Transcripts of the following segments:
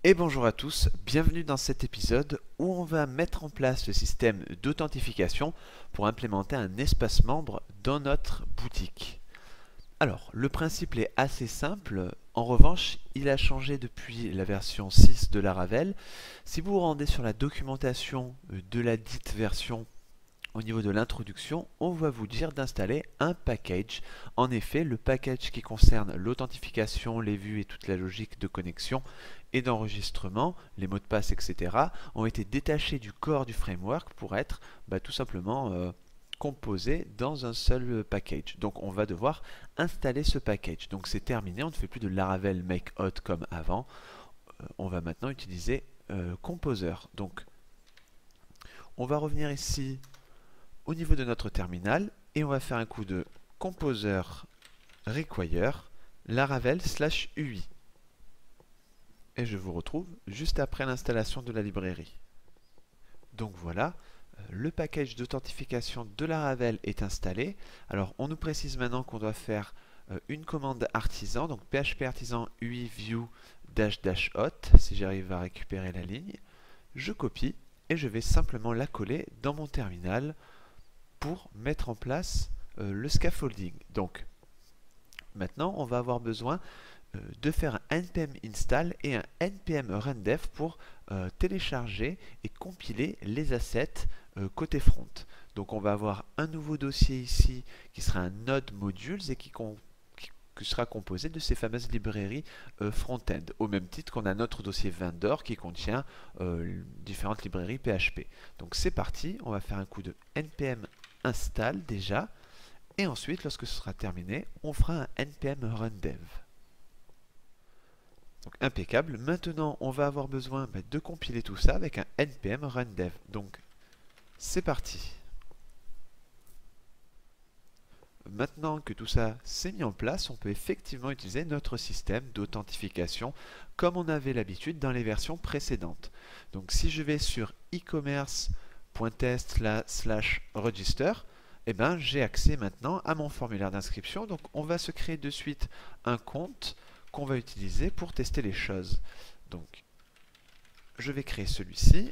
Et bonjour à tous, bienvenue dans cet épisode où on va mettre en place le système d'authentification pour implémenter un espace membre dans notre boutique. Alors, le principe est assez simple, en revanche, il a changé depuis la version 6 de Laravel. Si vous vous rendez sur la documentation de la dite version, au niveau de l'introduction, on va vous dire d'installer un package. En effet, le package qui concerne l'authentification, les vues et toute la logique de connexion et d'enregistrement, les mots de passe, etc., ont été détachés du corps du framework pour être tout simplement composés dans un seul package. Donc on va devoir installer ce package. Donc c'est terminé, on ne fait plus de Laravel make hot comme avant. On va maintenant utiliser Composer. Donc on va revenir ici au niveau de notre terminal et on va faire un coup de composer require laravel/ui. Et je vous retrouve juste après l'installation de la librairie. Donc voilà, le package d'authentification de Laravel est installé. Alors on nous précise maintenant qu'on doit faire une commande artisan, donc php artisan ui view --hot, si j'arrive à récupérer la ligne. Je copie et je vais simplement la coller dans mon terminal pour mettre en place le scaffolding. Donc maintenant on va avoir besoin de faire un npm install et un npm rundev pour télécharger et compiler les assets côté front. Donc on va avoir un nouveau dossier ici qui sera un node modules et qui sera composé de ces fameuses librairies front-end, au même titre qu'on a notre dossier vendor qui contient différentes librairies PHP. Donc c'est parti, on va faire un coup de npm install déjà, et ensuite lorsque ce sera terminé, on fera un npm rundev. Donc impeccable. Maintenant, on va avoir besoin de compiler tout ça avec un npm rundev. Donc c'est parti. Maintenant que tout ça s'est mis en place, on peut effectivement utiliser notre système d'authentification comme on avait l'habitude dans les versions précédentes. Donc si je vais sur e-commerce.test/register, j'ai accès maintenant à mon formulaire d'inscription. Donc on va se créer de suite un compte qu'on va utiliser pour tester les choses. Donc je vais créer celui-ci.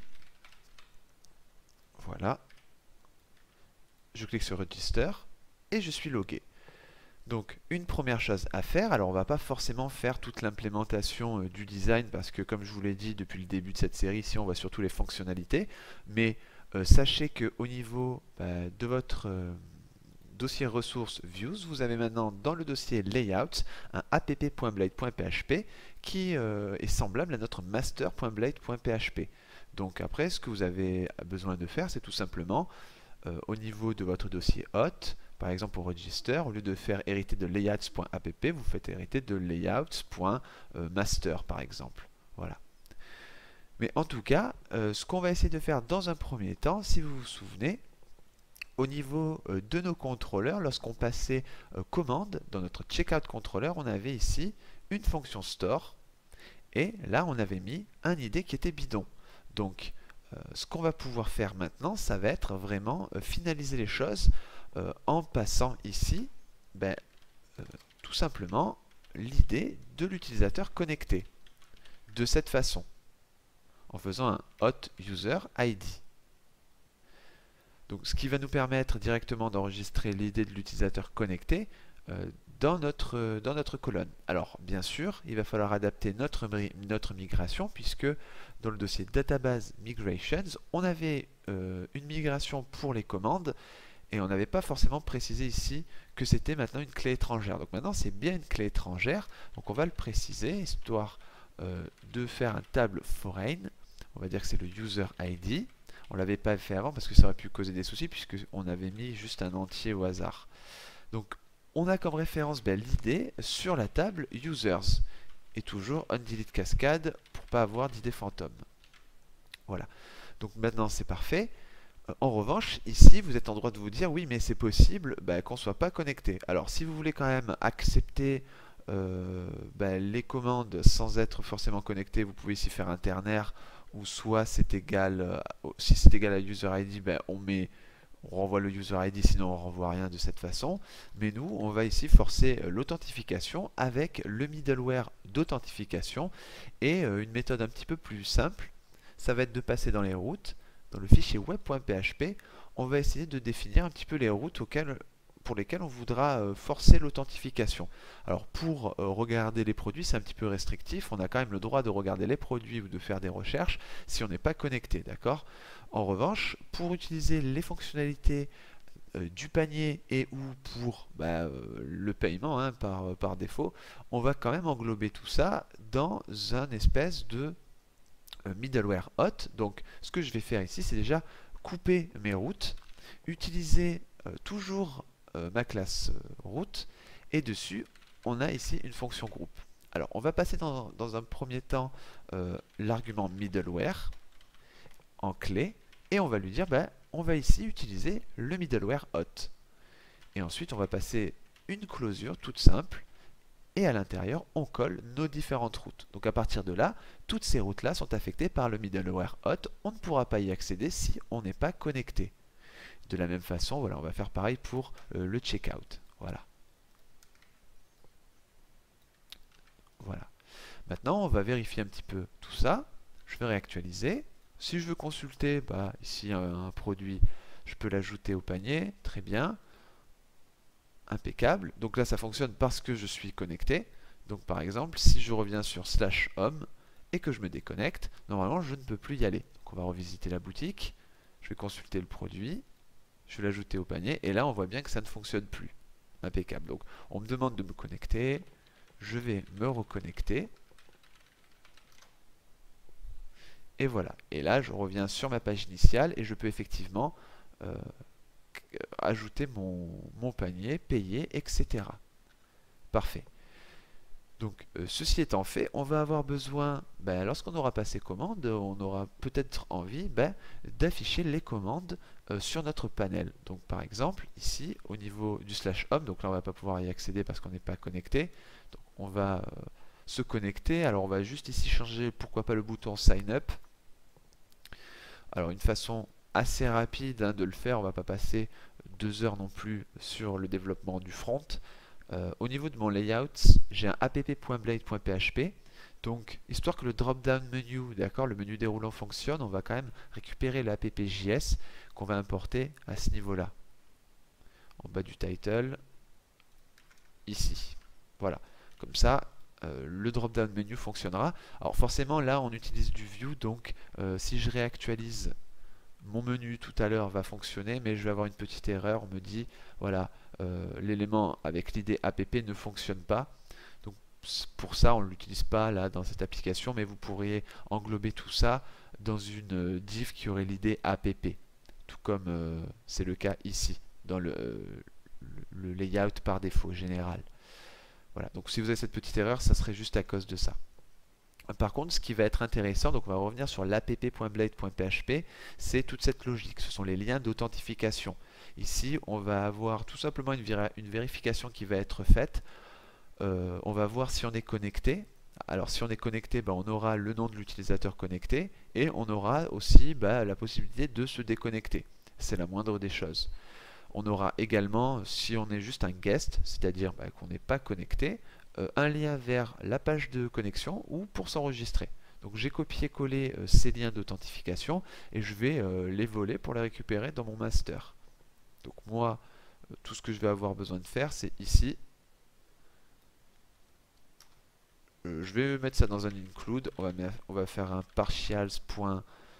Voilà. Je clique sur Register et je suis logué. Donc une première chose à faire, alors on va pas forcément faire toute l'implémentation du design parce que comme je vous l'ai dit depuis le début de cette série, ici on voit surtout les fonctionnalités, mais sachez qu'au niveau de votre dossier ressources views, vous avez maintenant dans le dossier layout un app.blade.php qui est semblable à notre master.blade.php. Donc après, ce que vous avez besoin de faire, c'est tout simplement au niveau de votre dossier hot, par exemple pour register, au lieu de faire hériter de layouts.app, vous faites hériter de layouts.master par exemple. Voilà. Mais en tout cas, ce qu'on va essayer de faire dans un premier temps, si vous vous souvenez, au niveau de nos contrôleurs, lorsqu'on passait commande dans notre checkout controller, on avait ici une fonction store et là on avait mis un ID qui était bidon. Donc ce qu'on va pouvoir faire maintenant, ça va être vraiment finaliser les choses en passant ici tout simplement l'ID de l'utilisateur connecté de cette façon en faisant un hot user ID. Donc, ce qui va nous permettre directement d'enregistrer l'ID de l'utilisateur connecté dans notre colonne. Alors, bien sûr, il va falloir adapter notre migration puisque dans le dossier Database Migrations, on avait une migration pour les commandes et on n'avait pas forcément précisé ici que c'était maintenant une clé étrangère. Donc maintenant, c'est bien une clé étrangère. Donc on va le préciser, histoire de faire un table foreign. On va dire que c'est le user ID. On ne l'avait pas fait avant parce que ça aurait pu causer des soucis puisqu'on avait mis juste un entier au hasard. Donc on a comme référence l'ID sur la table users et toujours undelete cascade pour ne pas avoir d'ID fantôme. Voilà. Donc maintenant c'est parfait. En revanche, ici, vous êtes en droit de vous dire, oui, mais c'est possible qu'on ne soit pas connecté. Alors, si vous voulez quand même accepter les commandes sans être forcément connecté, vous pouvez ici faire un ternaire, ou soit c'est égal, si c'est égal à user ID, on met On renvoie le user ID, sinon on renvoie rien de cette façon. Mais nous, on va ici forcer l'authentification avec le middleware d'authentification et une méthode un petit peu plus simple, ça va être de passer dans les routes, dans le fichier web.php, on va essayer de définir un petit peu les routes pour lesquelles on voudra forcer l'authentification. Alors pour regarder les produits, c'est un petit peu restrictif, on a quand même le droit de regarder les produits ou de faire des recherches si on n'est pas connecté, d'accord? En revanche, pour utiliser les fonctionnalités du panier et ou pour le paiement hein, par défaut, on va quand même englober tout ça dans un espèce de middleware hot. Donc ce que je vais faire ici, c'est déjà couper mes routes, utiliser toujours ma classe route, et dessus on a ici une fonction groupe. Alors on va passer dans un premier temps l'argument middleware en clé, et on va lui dire on va ici utiliser le middleware hot. Et ensuite on va passer une clausure toute simple, et à l'intérieur on colle nos différentes routes. Donc à partir de là, toutes ces routes là sont affectées par le middleware hot, on ne pourra pas y accéder si on n'est pas connecté. De la même façon, voilà, on va faire pareil pour le checkout. Voilà. Voilà. Maintenant, on va vérifier un petit peu tout ça. Je vais réactualiser. Si je veux consulter, ici un produit, je peux l'ajouter au panier. Très bien. Impeccable. Donc là, ça fonctionne parce que je suis connecté. Donc par exemple, si je reviens sur /home et que je me déconnecte, normalement, je ne peux plus y aller. Donc on va revisiter la boutique. Je vais consulter le produit. Je vais l'ajouter au panier, et là on voit bien que ça ne fonctionne plus. Impeccable. Donc on me demande de me connecter, je vais me reconnecter, et voilà. Et là je reviens sur ma page initiale, et je peux effectivement ajouter mon panier, payer, etc. Parfait. Donc ceci étant fait, on va avoir besoin, lorsqu'on aura passé commande, on aura peut-être envie d'afficher les commandes sur notre panel. Donc par exemple, ici, au niveau du /home, donc là on va pas pouvoir y accéder parce qu'on n'est pas connecté. Donc on va se connecter, alors on va juste ici changer, pourquoi pas le bouton sign up. Alors une façon assez rapide de le faire, on va pas passer 2 heures non plus sur le développement du front. Au niveau de mon layout, j'ai un app.blade.php. Donc, histoire que le drop-down menu, d'accord, le menu déroulant fonctionne, on va quand même récupérer l'app.js qu'on va importer à ce niveau-là. En bas du title, ici. Voilà. Comme ça, le drop-down menu fonctionnera. Alors forcément, là, on utilise du view, donc si je réactualise mon menu tout à l'heure va fonctionner, mais je vais avoir une petite erreur. On me dit, voilà, l'élément avec l'id app ne fonctionne pas. Donc pour ça, on ne l'utilise pas là dans cette application, mais vous pourriez englober tout ça dans une div qui aurait l'id app, tout comme c'est le cas ici, dans le layout par défaut général. Voilà, donc si vous avez cette petite erreur, ça serait juste à cause de ça. Par contre, ce qui va être intéressant, donc on va revenir sur l'app.blade.php, c'est toute cette logique, ce sont les liens d'authentification. Ici, on va avoir tout simplement une vérification qui va être faite. On va voir si on est connecté. Alors si on est connecté, on aura le nom de l'utilisateur connecté, et on aura aussi la possibilité de se déconnecter. C'est la moindre des choses. On aura également, si on est juste un guest, c'est-à-dire qu'on n'est pas connecté, un lien vers la page de connexion ou pour s'enregistrer. Donc j'ai copié-collé ces liens d'authentification et je vais les voler pour les récupérer dans mon master. Donc moi, tout ce que je vais avoir besoin de faire, c'est ici. Je vais mettre ça dans un include. On va faire un partials.hot.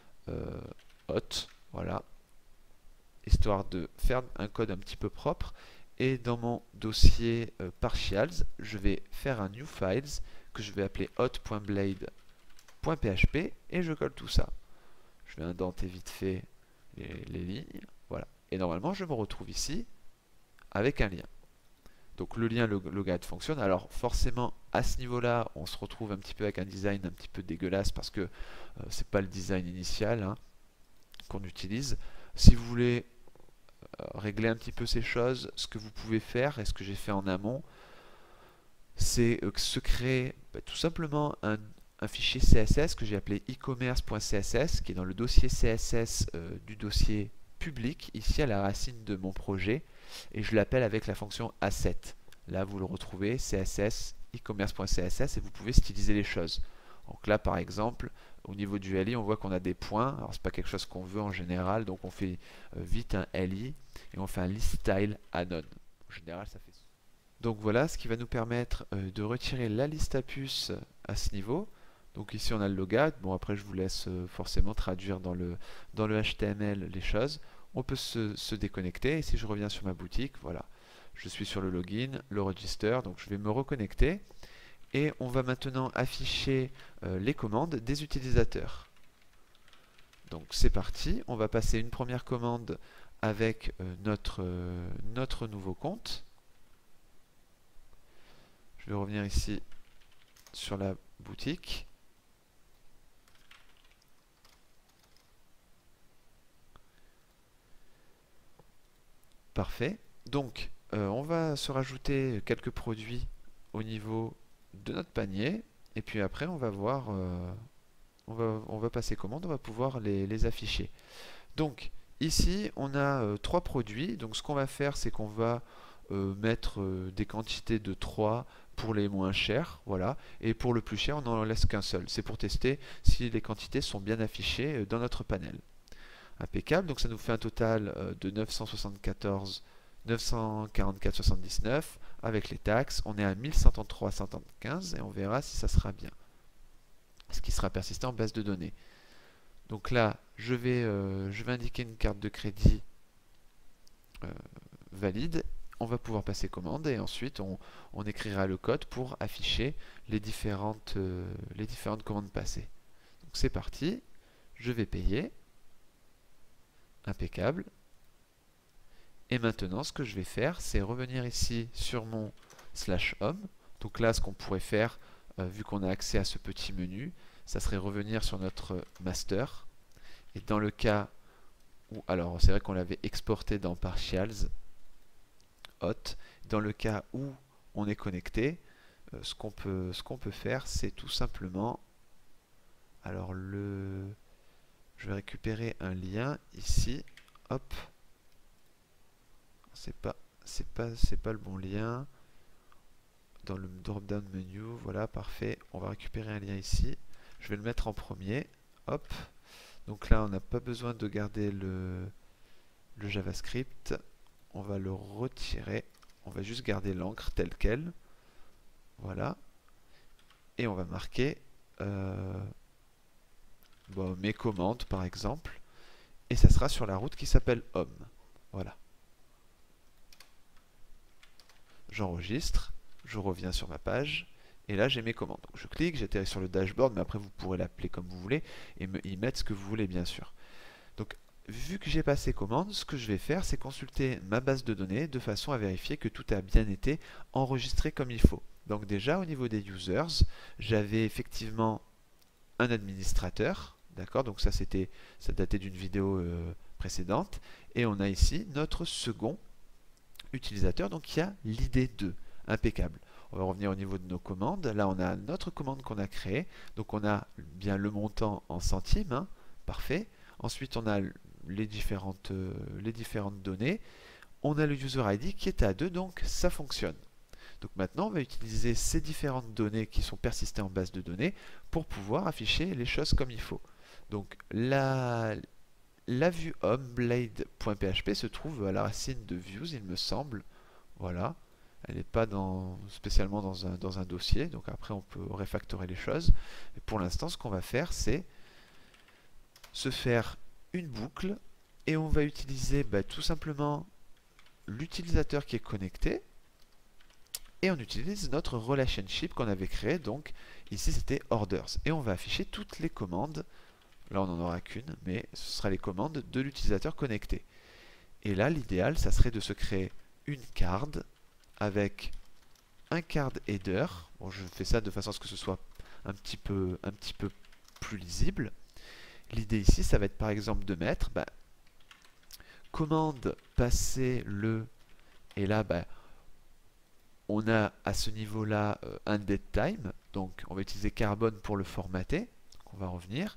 Voilà. Histoire de faire un code un petit peu propre. Et dans mon dossier partials, je vais faire un new files que je vais appeler hot.blade.php et je colle tout ça. Je vais indenter vite fait les lignes. Voilà. Et normalement, je me retrouve ici avec un lien. Donc le lien logout fonctionne. Alors forcément, à ce niveau-là, on se retrouve un petit peu avec un design un petit peu dégueulasse parce que c'est pas le design initial qu'on utilise. Si vous voulez régler un petit peu ces choses, ce que vous pouvez faire, et ce que j'ai fait en amont, c'est se créer tout simplement un fichier CSS que j'ai appelé e-commerce.css, qui est dans le dossier CSS du dossier public ici à la racine de mon projet et je l'appelle avec la fonction asset. Là vous le retrouvez, CSS, e-commerce.css et vous pouvez styliser les choses. Donc là par exemple, au niveau du LI, on voit qu'on a des points. Alors c'est pas quelque chose qu'on veut en général, donc on fait vite un LI et on fait un list style add-on. En général ça fait ça. Donc voilà ce qui va nous permettre de retirer la liste à puces à ce niveau. Donc ici on a le logout, bon après je vous laisse forcément traduire dans le HTML les choses. On peut se déconnecter et si je reviens sur ma boutique, voilà, je suis sur le login, le register, donc je vais me reconnecter et on va maintenant afficher les commandes des utilisateurs. Donc c'est parti, on va passer une première commande avec notre nouveau compte. Je vais revenir ici sur la boutique. Parfait. Donc, on va se rajouter quelques produits au niveau de notre panier. Et puis après, on va voir, on va passer commande, on va pouvoir les afficher. Donc, ici, on a 3 produits. Donc, ce qu'on va faire, c'est qu'on va mettre des quantités de 3 pour les moins chers, voilà, et pour le plus cher, on n'en laisse qu'un seul. C'est pour tester si les quantités sont bien affichées dans notre panel. Impeccable, donc ça nous fait un total de 944,79 avec les taxes. On est à 1133,75 et on verra si ça sera bien. Ce qui sera persisté en base de données. Donc là, je vais indiquer une carte de crédit valide. On va pouvoir passer commande et ensuite on écrira le code pour afficher les différentes commandes passées. Donc c'est parti, je vais payer. Impeccable. Et maintenant, ce que je vais faire, c'est revenir ici sur mon /home. Donc là, ce qu'on pourrait faire, vu qu'on a accès à ce petit menu, ça serait revenir sur notre master. Et dans le cas où, alors c'est vrai qu'on l'avait exporté dans Partials, hot. Dans le cas où on est connecté, ce qu'on peut faire, c'est tout simplement, alors je vais récupérer un lien ici, hop. C'est pas le bon lien. Dans le drop down menu, voilà, parfait. On va récupérer un lien ici. Je vais le mettre en premier, hop. Donc là, on n'a pas besoin de garder le JavaScript. On va le retirer. On va juste garder l'encre telle quelle. Voilà. Et on va marquer mes commandes, par exemple. Et ça sera sur la route qui s'appelle Home. Voilà. J'enregistre, je reviens sur ma page, et là j'ai mes commandes. Donc je clique, j'atterris sur le dashboard, mais après vous pourrez l'appeler comme vous voulez, et y mettre ce que vous voulez bien sûr. Donc vu que j'ai passé commande, ce que je vais faire, c'est consulter ma base de données de façon à vérifier que tout a bien été enregistré comme il faut. Donc déjà au niveau des users, j'avais effectivement un administrateur, d'accord, donc ça datait d'une vidéo précédente, et on a ici notre second utilisateur, donc il y a l'id 2, impeccable. On va revenir au niveau de nos commandes. Là, on a notre commande qu'on a créée. Donc, on a bien le montant en centimes, hein, parfait. Ensuite, on a les différentes données. On a le user ID qui est à 2, donc ça fonctionne. Donc maintenant, on va utiliser ces différentes données qui sont persistées en base de données pour pouvoir afficher les choses comme il faut. Donc, la vue homeblade.php se trouve à la racine de views, il me semble. Voilà. Elle n'est pas spécialement dans un dossier, donc après on peut refactorer les choses. Et pour l'instant, ce qu'on va faire, c'est se faire une boucle et on va utiliser tout simplement l'utilisateur qui est connecté et on utilise notre relationship qu'on avait créé. Donc ici, c'était orders et on va afficher toutes les commandes. Là, on n'en aura qu'une, mais ce sera les commandes de l'utilisateur connecté. Et là, l'idéal, ça serait de se créer une card avec un card header. Bon, je fais ça de façon à ce que ce soit un petit peu plus lisible. L'idée ici, ça va être par exemple de mettre commande passer le, et là, on a à ce niveau-là un dead time. Donc, on va utiliser Carbon pour le formater. Donc, on va revenir.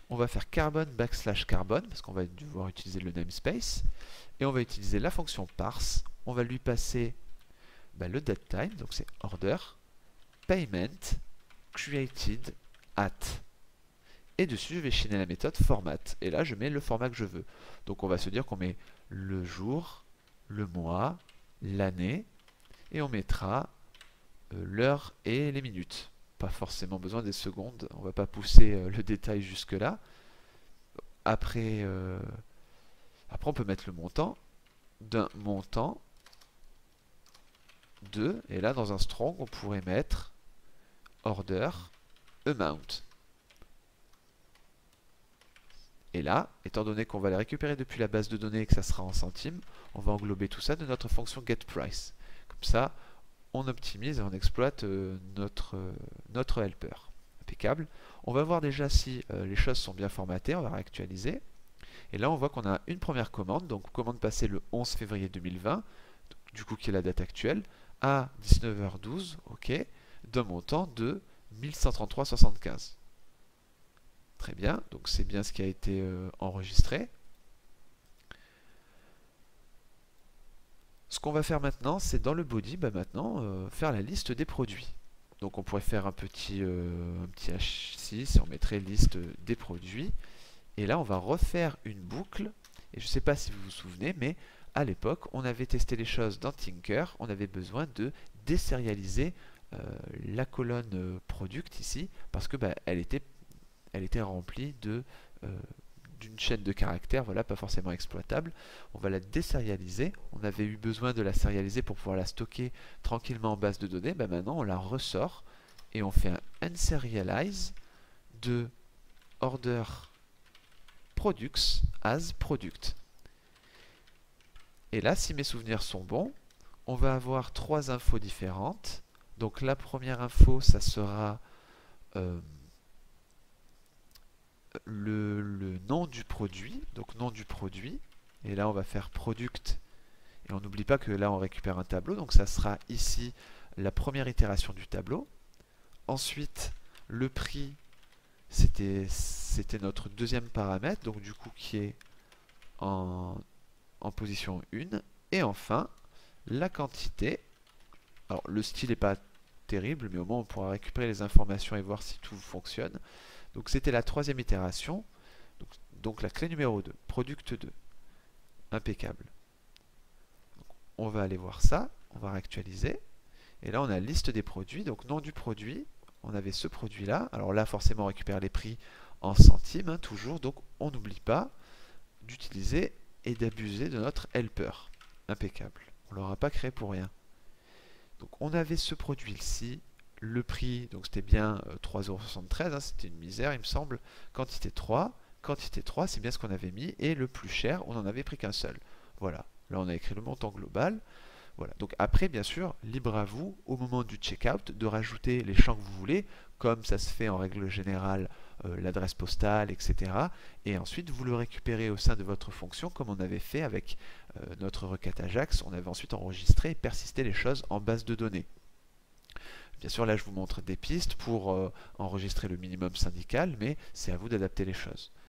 on va faire carbon / carbon, parce qu'on va devoir utiliser le namespace, et on va utiliser la fonction parse, on va lui passer le datetime, donc c'est order, payment, created, at. Et dessus, je vais chaîner la méthode format, et là je mets le format que je veux. Donc on va se dire qu'on met le jour, le mois, l'année, et on mettra l'heure et les minutes. Pas forcément besoin des secondes, on va pas pousser le détail jusque là. Après, on peut mettre le montant d'un montant de, et là dans un strong on pourrait mettre order amount. Et là, étant donné qu'on va les récupérer depuis la base de données et que ça sera en centimes, on va englober tout ça de notre fonction getPrice. Comme ça, on optimise et on exploite notre helper. Impeccable. On va voir déjà si les choses sont bien formatées, on va réactualiser. Et là, on voit qu'on a une première commande, donc commande passée le 11 février 2020, du coup qui est la date actuelle, à 19h12, ok, d'un montant de 1133,75. Très bien, donc c'est bien ce qui a été enregistré. Ce qu'on va faire maintenant, c'est dans le body, faire la liste des produits. Donc on pourrait faire un petit H6 et on mettrait liste des produits. Et là, on va refaire une boucle. Et je ne sais pas si vous vous souvenez, mais à l'époque, on avait testé les choses dans Tinker. On avait besoin de désérialiser la colonne product ici, parce que elle était remplie d'une chaîne de caractères, voilà, pas forcément exploitable. On va la désérialiser. On avait eu besoin de la sérialiser pour pouvoir la stocker tranquillement en base de données. Maintenant, on la ressort et on fait un unserialize de order products as product. Et là, si mes souvenirs sont bons, on va avoir trois infos différentes. Donc la première info, ça sera le nom du produit, donc nom du produit, et là on va faire product, et on n'oublie pas que là on récupère un tableau, donc ça sera ici la première itération du tableau. Ensuite, le prix, c'était notre deuxième paramètre, donc du coup qui est en position 1, et enfin, la quantité. Alors le style n'est pas terrible, mais au moins on pourra récupérer les informations et voir si tout fonctionne. Donc c'était la troisième itération, donc la clé numéro 2, product 2. Impeccable. Donc, on va aller voir ça, on va réactualiser. Et là on a liste des produits, donc nom du produit, on avait ce produit là. Alors là forcément on récupère les prix en centimes, toujours, donc on n'oublie pas d'utiliser et d'abuser de notre helper. Impeccable, on ne l'aura pas créé pour rien. Donc on avait ce produit-ci, le prix, donc c'était bien 3,73 €, c'était une misère il me semble. Quantité 3, c'est bien ce qu'on avait mis, et le plus cher, on n'en avait pris qu'un seul. Voilà, là on a écrit le montant global. Voilà, donc après bien sûr, libre à vous, au moment du checkout, de rajouter les champs que vous voulez, comme ça se fait en règle générale, l'adresse postale, etc. Et ensuite vous le récupérez au sein de votre fonction, comme on avait fait avec notre requête Ajax, on avait ensuite enregistré et persisté les choses en base de données. Bien sûr, là, je vous montre des pistes pour enregistrer le minimum syndical, mais c'est à vous d'adapter les choses.